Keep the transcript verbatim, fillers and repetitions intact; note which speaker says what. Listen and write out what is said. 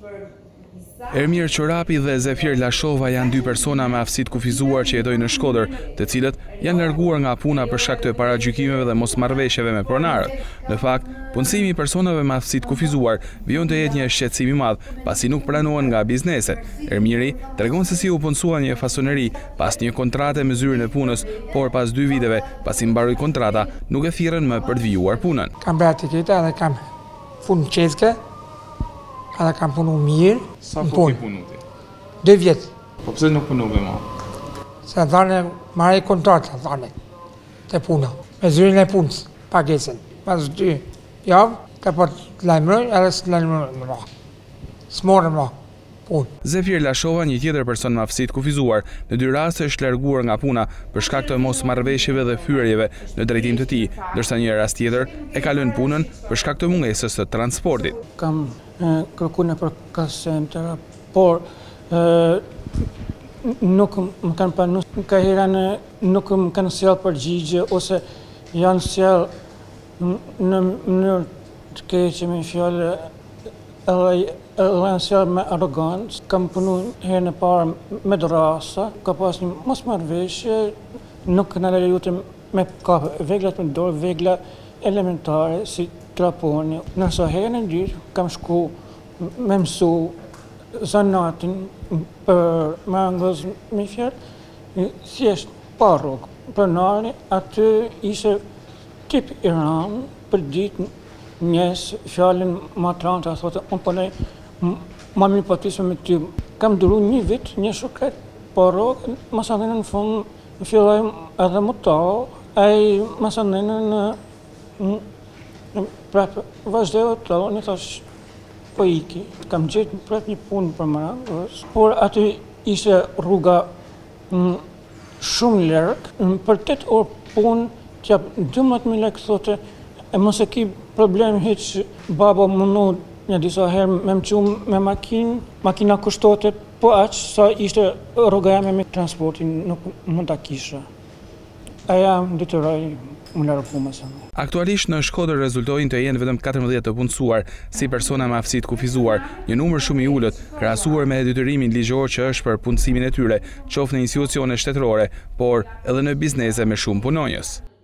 Speaker 1: Ermir Çorapi dhe Zefir Lashova janë dy persona me aftësitë kufizuar që jetojnë në Shkodër, të cilët janë larguar nga puna për shkak të paragjykimeve dhe mosmarrëveshjeve me pronarët. Në fakt, punësimi i personave me aftësitë kufizuar vijon të jetë një shqetësim i madh, pasi nuk pranohen nga bizneset. Ermiri tregon se si u punësua një fasoneri pas një kontrate me zyrën e punës, por pas dy viteve, pasi mbaroi kontrata, nuk e thirrën më për të vijuar punën.
Speaker 2: Kam bërë etiketa dhe kam punë qeske, edhe kam punu mirë.
Speaker 1: Sa kohë ke punu ti?
Speaker 2: Dë vjetë.
Speaker 1: Po pse nuk punove më?
Speaker 2: Se dhane, marrë kontrata, dhane, të puna. Me zyrën e punës, pagesën. Pas dy javë, ka po të lajmëroj, edhe së lajmëroj më ra. S'morë më ra.
Speaker 1: Zefir Lashova, një tjetër person me aftësitë kufizuar, në dy raste është larguar nga puna për shkak të mosmarrëveshjeve dhe fyrjeve në drejtim të tij, ndërsa një rast tjetër e ka lënë punën për shkak të mungesës së transportit.
Speaker 3: Kam kërkuar në përkatësim të por nuk më kanë pranuar, ka herën nuk më kanë sjellë përgjigje ose janë sjellë në mënyrë të keqe me fjalë edhe janë sjellë me arrogancë. Kam punu herën e parë me drasa, ka pas një mosmarrëveshje, nuk na lejute me kapë veglat me dorë, vegla elementare si traponi. Nëse herën e dytë kam shku me mësu zanatin për me angëz me fjalë, thjesht pa rrugë. Pronari aty ishte tip Iran për ditë njës fjallin matranta, thote, unë përnej ma mirë patisme me ty. Kam duru një vit, një shuket, por masanene në fund në filloj edhe më tao, ai masanene në prapë vazhdeo të tao, një thash po iki. Kam gjetë prapë një punë për mëra, por aty ishte rruga shumë lërgë, për tetë orë punë, t'jap dymbëdhjetë mijë lekë, thote, e mos e ki problem hiç, baba mundu një disa herë me më qumë me makinë, makina kushtote, po aq sa ishte rruga jame me transportin, nuk mund ta kisha. Aja më detyroi më largu punës.
Speaker 1: Aktualisht në Shkodër rezultojnë të jenë vetëm katërmbëdhjetë të punësuar si persona me aftësitë kufizuar, një numër shumë i ulët krahasuar me detyrimin ligjor që është për punësimin e tyre, qoftë në institucione shtetërore, por edhe në biznese me shumë punonjës.